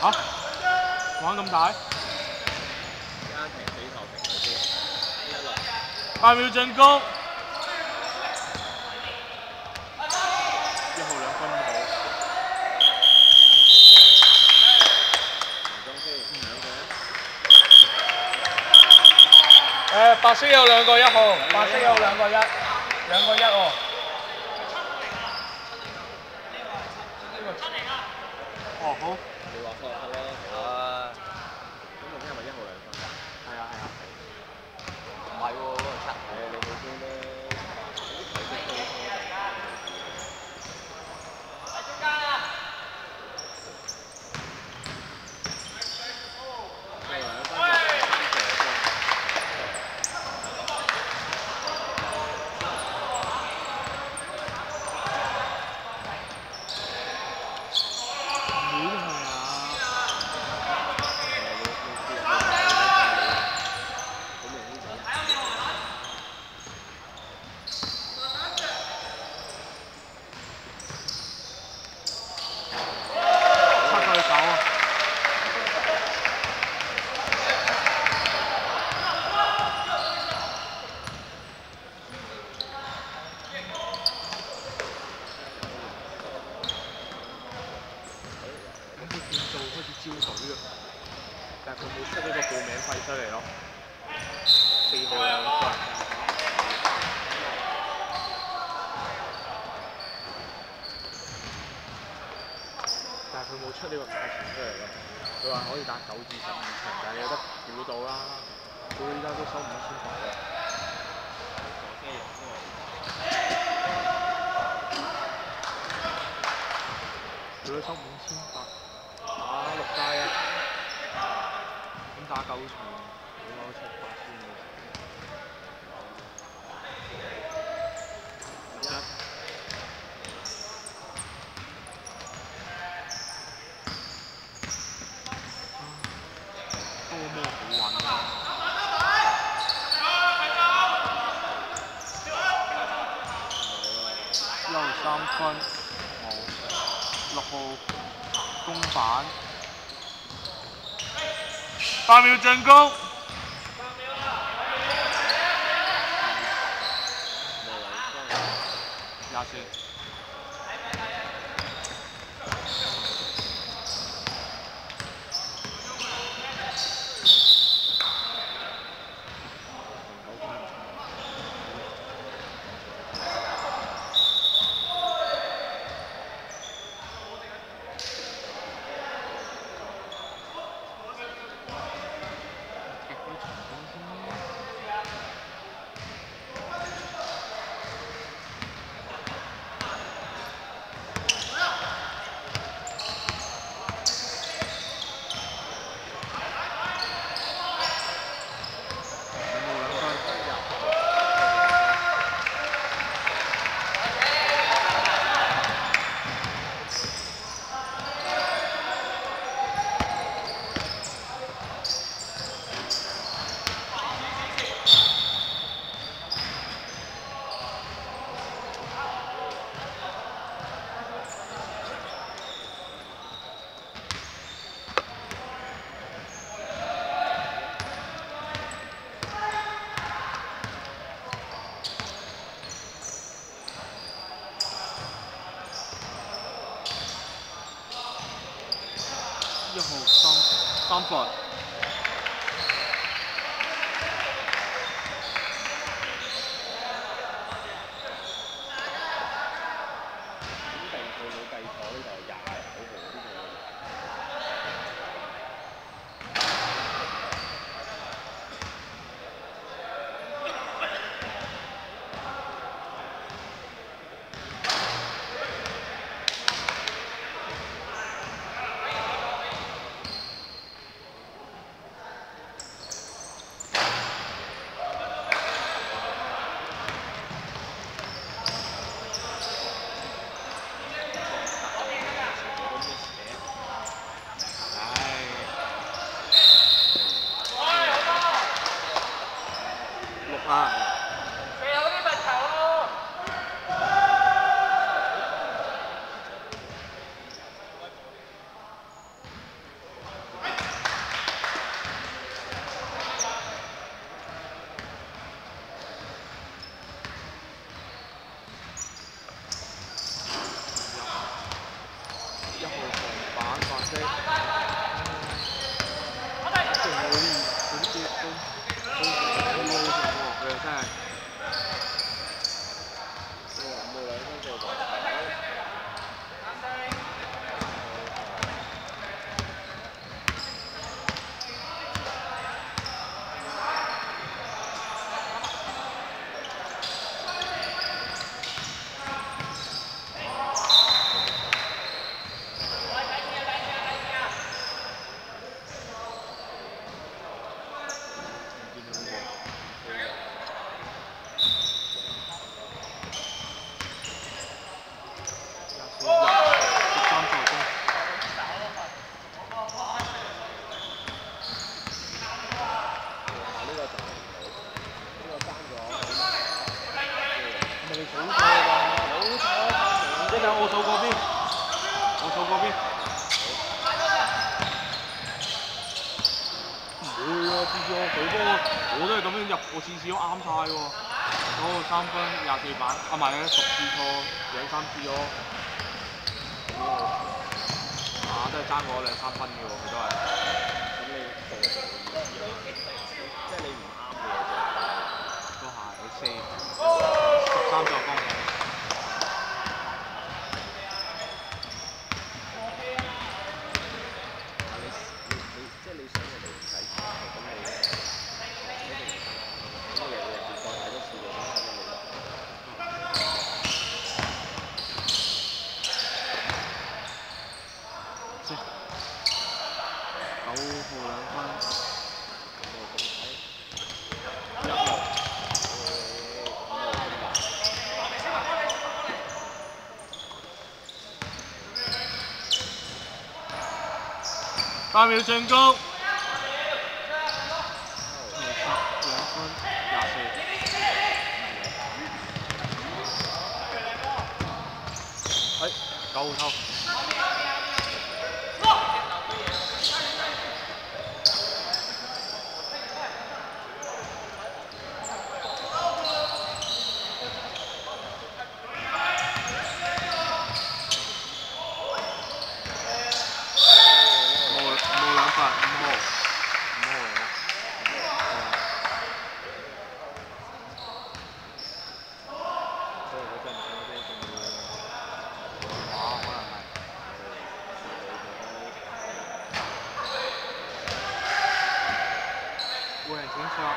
嚇、玩咁大間停死球停嗰啲 ？8秒進攻。1號2分冇。 中先兩個白色有2個1號，白色有2個1，2個1喎。哦好。 你話科學克咯。咁頭先係咪1號2分？ 係啊。 唔係喎，嗰個7。你好啲咧，啲球色都好多。 招隊嘅，但係佢冇出呢個報名費出嚟咯。4號2分。但係佢冇出呢個價錢出嚟咯。佢話可以打9至12場，但係你有得估到啦。佢依家都收5800啦。佢都收5800，打6+1，咁打9場，起碼都700先嘅。多麼好揾啊！1號3分，冇。6號公板，8秒進攻。24。1號3分。 次次我舉波我都係咁樣入，我次次都啱晒喎。好3分24板，啊唔係10次錯2-3次咯。啊，都係爭我2-3分嘅喎，佢都係。 咁你做即係你唔啱嘅嘢都係好4，13助攻。 即係你想人哋唔使錢，咁你一定咁你又要人哋再睇多次嘅，咁肯定冇得。 9號2分。8秒進攻。2分24。9號偷。無人檢索。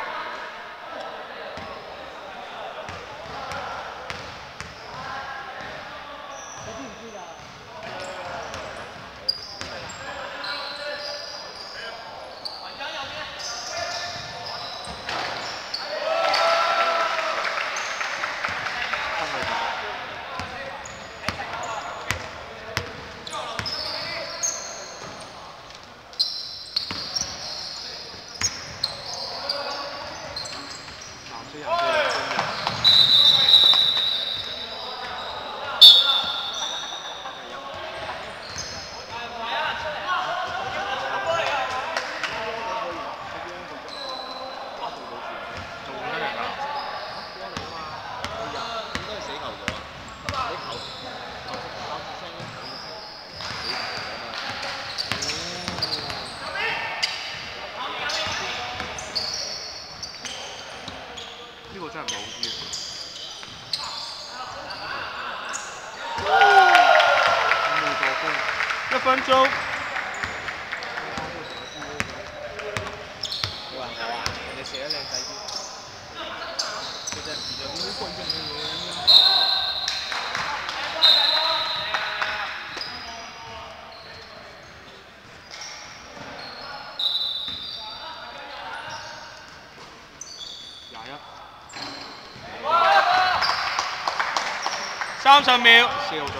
呢個真係唔係好知冇助攻，1分鐘。 你話我啊？人哋射得靚仔啲，佢真係變咗啲好乾淨嘅嘢。 30秒，4號助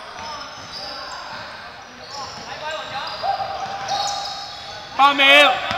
攻。8秒。